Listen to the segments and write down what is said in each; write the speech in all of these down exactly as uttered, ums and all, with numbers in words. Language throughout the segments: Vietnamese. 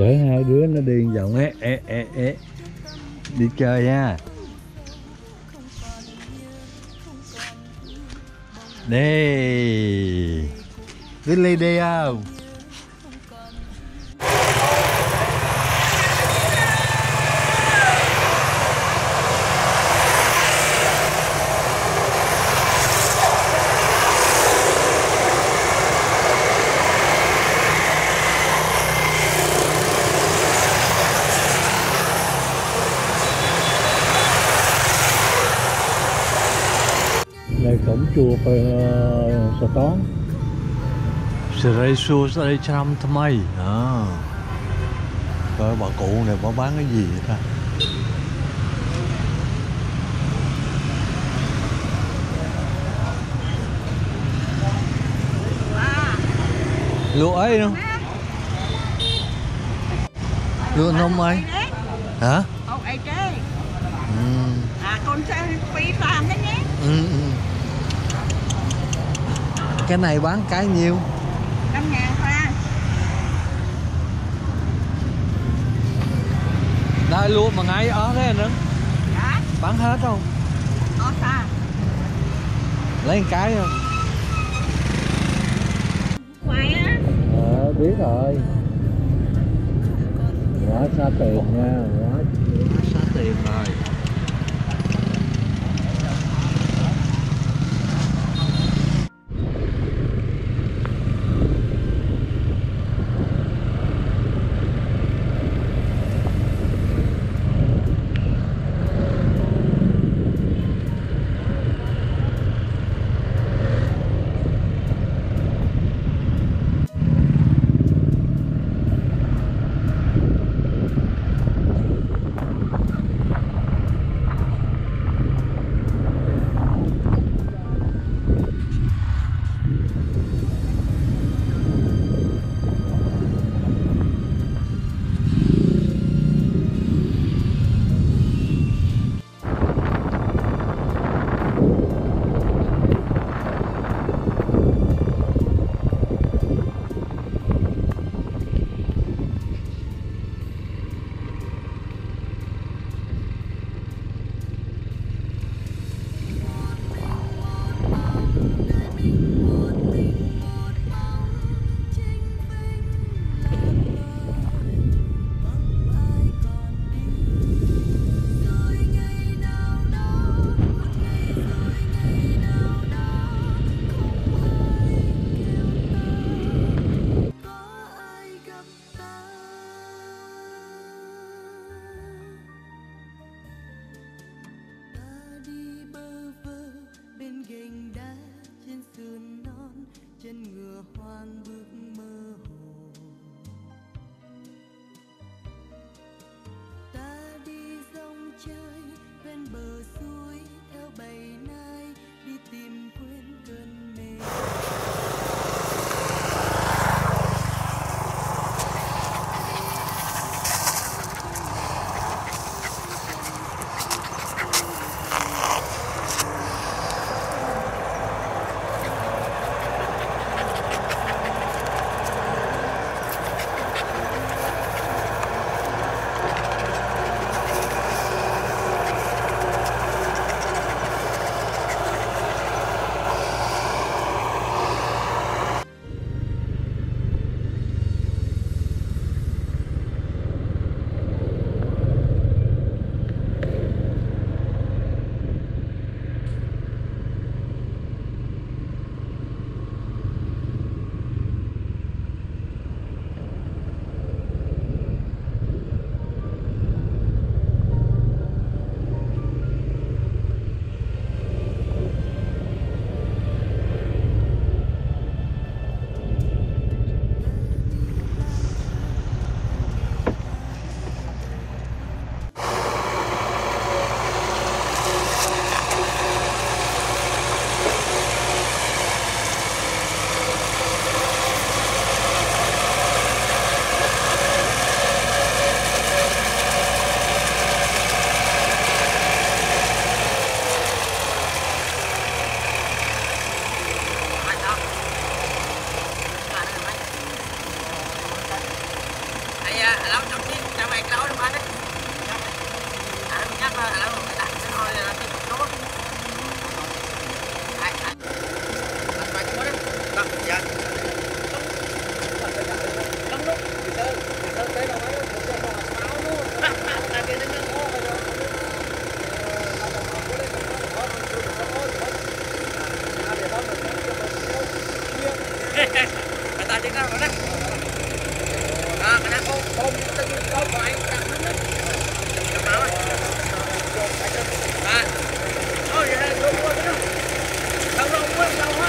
Bởi hai đứa nó đi vòng ế ế ế ế đi chơi nha. Đi đi ly đi không? Đây cổng chùa Sà Tón. Sài xua đây trăm tham mây. À. Coi bà cụ này bà bán cái gì vậy ta? Lụa ấy không? Lụa nông ấy. Hả? Ông ấy chơi. Ừ. À con sẽ phi toàn đấy nhé. Ừ, ừ. Cái này bán cái nhiêu? Năm ngàn hoa. Đây luôn mà ngay ở thế nữa. Dạ. Bán hết không? Ở xa. Lấy một cái không? Ngoài á. Ờ biết rồi. Quá xa tiền nha, quá, quá xa tiền rồi. đó rồi đó. Đó, cái đó ôm ôm tự nhiên ôm vào anh đặt nó đấy. Cầm nào ấy. À. Ôi vậy là đúng rồi đó. Đâu đâu quên đâu hết.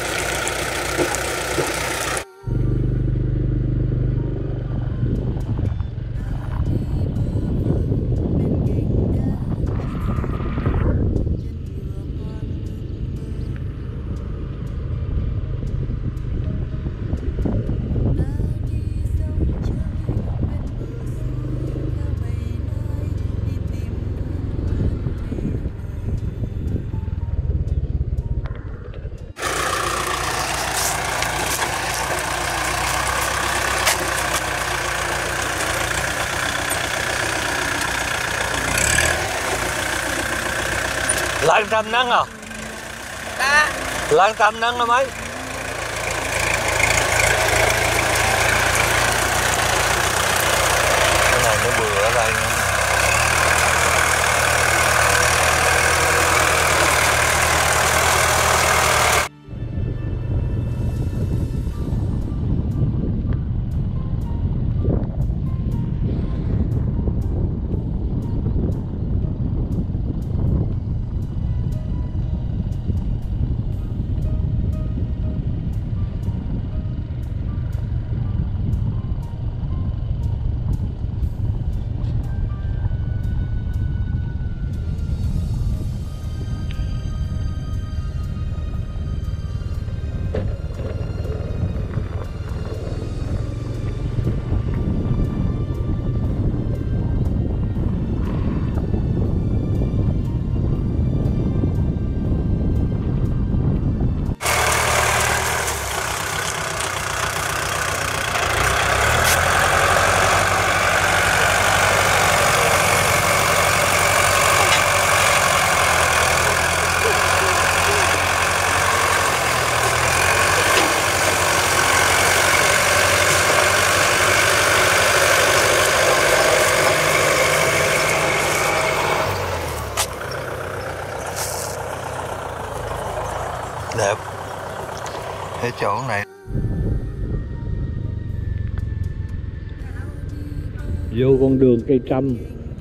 Lan trăm nắng à? Đã. Lan trăm nắng hả mấy? Cái này nó bừa ở đây nữa. Đẹp. Cái chỗ này vô con đường cây trăm.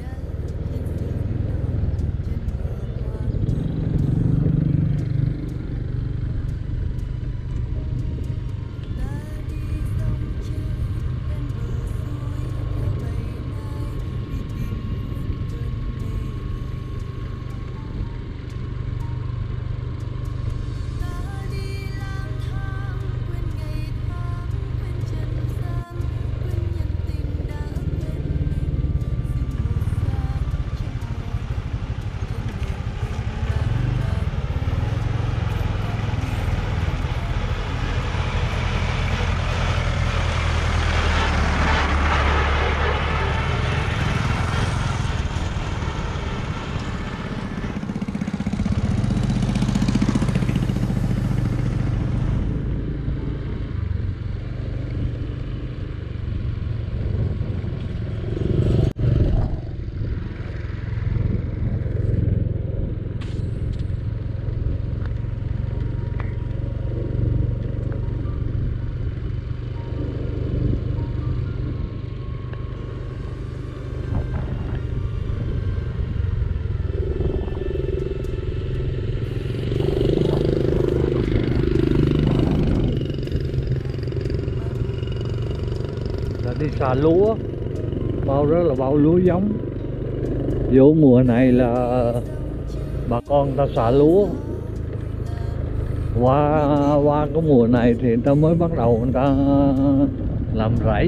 Đi xà lúa, bao đó là bao lúa giống. Vô mùa này là bà con ta xả lúa, qua qua cái mùa này thì người ta mới bắt đầu người ta làm rẫy.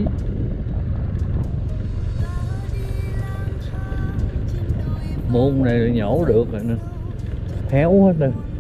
Môn này nhổ được rồi nè, héo hết rồi.